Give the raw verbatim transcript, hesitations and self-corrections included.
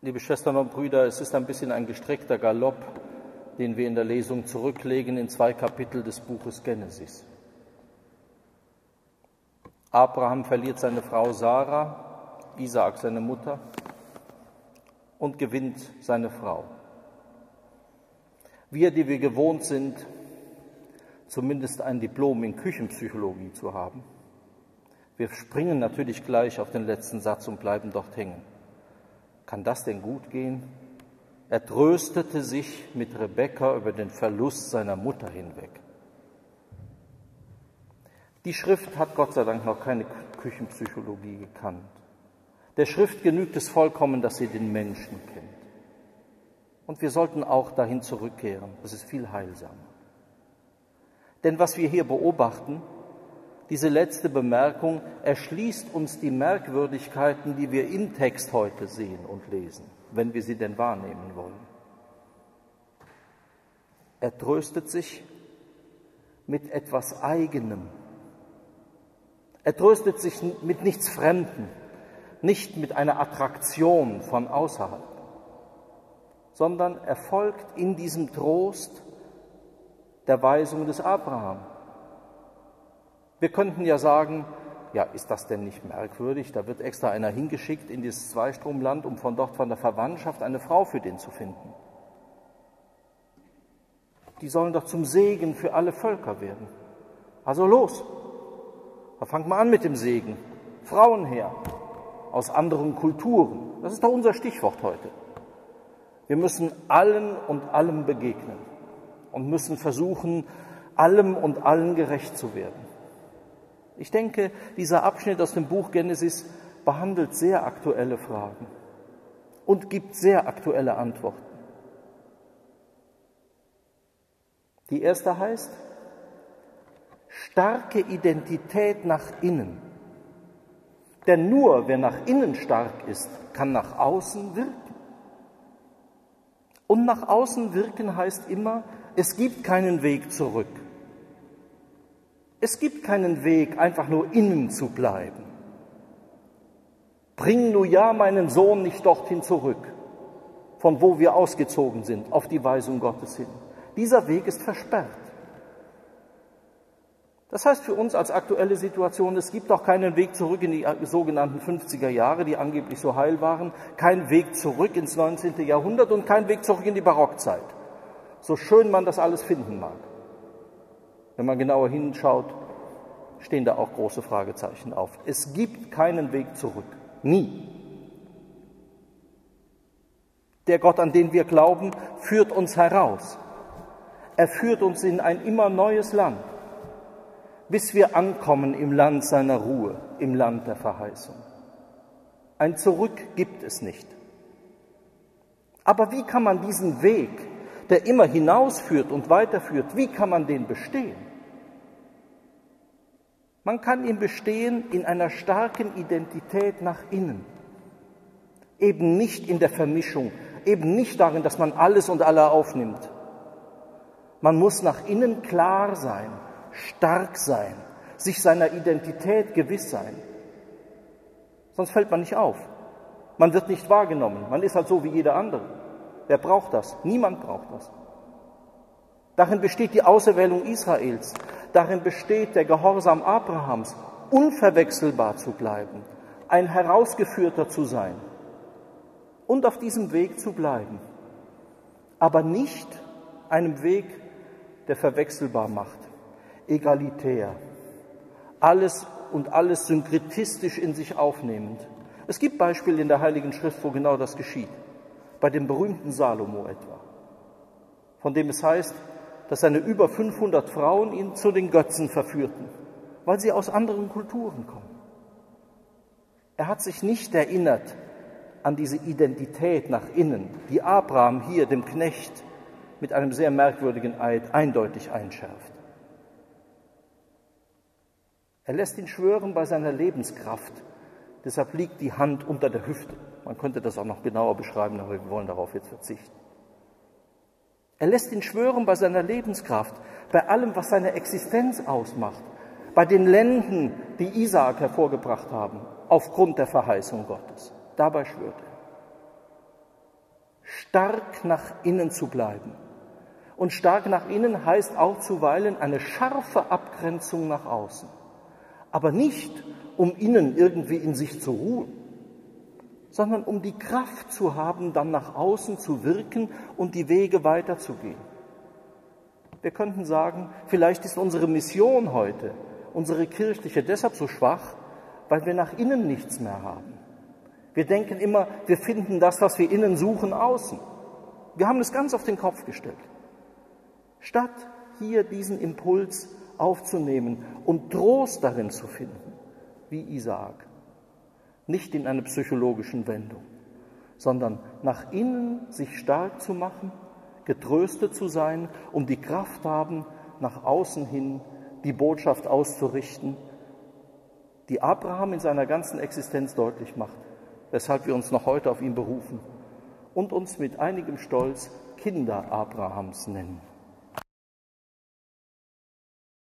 Liebe Schwestern und Brüder, es ist ein bisschen ein gestreckter Galopp, den wir in der Lesung zurücklegen in zwei Kapitel des Buches Genesis. Abraham verliert seine Frau Sarah, Isaak seine Mutter und gewinnt seine Frau. Wir, die wir gewohnt sind, zumindest ein Diplom in Küchenpsychologie zu haben, wir springen natürlich gleich auf den letzten Satz und bleiben dort hängen. Kann das denn gut gehen? Er tröstete sich mit Rebekka über den Verlust seiner Mutter hinweg. Die Schrift hat Gott sei Dank noch keine Küchenpsychologie gekannt. Der Schrift genügt es vollkommen, dass sie den Menschen kennt. Und wir sollten auch dahin zurückkehren. Das ist viel heilsamer. Denn was wir hier beobachten, diese letzte Bemerkung, erschließt uns die Merkwürdigkeiten, die wir im Text heute sehen und lesen, wenn wir sie denn wahrnehmen wollen. Er tröstet sich mit etwas Eigenem. Er tröstet sich mit nichts Fremden, nicht mit einer Attraktion von außerhalb, sondern er folgt in diesem Trost der Weisung des Abraham. Wir könnten ja sagen, ja, ist das denn nicht merkwürdig? Da wird extra einer hingeschickt in dieses Zweistromland, um von dort von der Verwandtschaft eine Frau für den zu finden. Die sollen doch zum Segen für alle Völker werden. Also los, da fangt mal an mit dem Segen. Frauen her, aus anderen Kulturen. Das ist doch unser Stichwort heute. Wir müssen allen und allem begegnen und müssen versuchen, allem und allen gerecht zu werden. Ich denke, dieser Abschnitt aus dem Buch Genesis behandelt sehr aktuelle Fragen und gibt sehr aktuelle Antworten. Die erste heißt, starke Identität nach innen. Denn nur wer nach innen stark ist, kann nach außen wirken. Und nach außen wirken heißt immer, es gibt keinen Weg zurück. Es gibt keinen Weg, einfach nur innen zu bleiben. Bring nur ja meinen Sohn nicht dorthin zurück, von wo wir ausgezogen sind, auf die Weisung Gottes hin. Dieser Weg ist versperrt. Das heißt für uns als aktuelle Situation, es gibt auch keinen Weg zurück in die sogenannten fünfziger Jahre, die angeblich so heil waren, kein Weg zurück ins neunzehnten Jahrhundert und kein Weg zurück in die Barockzeit. So schön man das alles finden mag. Wenn man genauer hinschaut, stehen da auch große Fragezeichen auf. Es gibt keinen Weg zurück. Nie. Der Gott, an den wir glauben, führt uns heraus. Er führt uns in ein immer neues Land, bis wir ankommen im Land seiner Ruhe, im Land der Verheißung. Ein Zurück gibt es nicht. Aber wie kann man diesen Weg, der immer hinausführt und weiterführt, wie kann man den bestehen? Man kann ihn bestehen in einer starken Identität nach innen. Eben nicht in der Vermischung, eben nicht darin, dass man alles und alle aufnimmt. Man muss nach innen klar sein, stark sein, sich seiner Identität gewiss sein. Sonst fällt man nicht auf. Man wird nicht wahrgenommen. Man ist halt so wie jeder andere. Wer braucht das? Niemand braucht das. Darin besteht die Auserwählung Israels. Darin besteht der Gehorsam Abrahams, unverwechselbar zu bleiben, ein Herausgeführter zu sein und auf diesem Weg zu bleiben. Aber nicht einem Weg, der verwechselbar macht, egalitär, alles und alles synkretistisch in sich aufnehmend. Es gibt Beispiele in der Heiligen Schrift, wo genau das geschieht. Bei dem berühmten Salomo etwa, von dem es heißt, dass seine über fünfhundert Frauen ihn zu den Götzen verführten, weil sie aus anderen Kulturen kommen. Er hat sich nicht erinnert an diese Identität nach innen, die Abraham hier dem Knecht mit einem sehr merkwürdigen Eid eindeutig einschärft. Er lässt ihn schwören bei seiner Lebenskraft, deshalb liegt die Hand unter der Hüfte. Man könnte das auch noch genauer beschreiben, aber wir wollen darauf jetzt verzichten. Er lässt ihn schwören bei seiner Lebenskraft, bei allem, was seine Existenz ausmacht, bei den Lenden, die Isaak hervorgebracht haben, aufgrund der Verheißung Gottes. Dabei schwört er. stark nach innen zu bleiben. Und stark nach innen heißt auch zuweilen eine scharfe Abgrenzung nach außen. Aber nicht, um innen irgendwie in sich zu ruhen, sondern um die Kraft zu haben, dann nach außen zu wirken und die Wege weiterzugehen. Wir könnten sagen, vielleicht ist unsere Mission heute, unsere kirchliche, deshalb so schwach, weil wir nach innen nichts mehr haben. Wir denken immer, wir finden das, was wir innen suchen, außen. Wir haben es ganz auf den Kopf gestellt. Statt hier diesen Impuls aufzunehmen und Trost darin zu finden, wie Isaak, nicht in einer psychologischen Wendung, sondern nach innen sich stark zu machen, getröstet zu sein, um die Kraft haben, nach außen hin die Botschaft auszurichten, die Abraham in seiner ganzen Existenz deutlich macht, weshalb wir uns noch heute auf ihn berufen und uns mit einigem Stolz Kinder Abrahams nennen.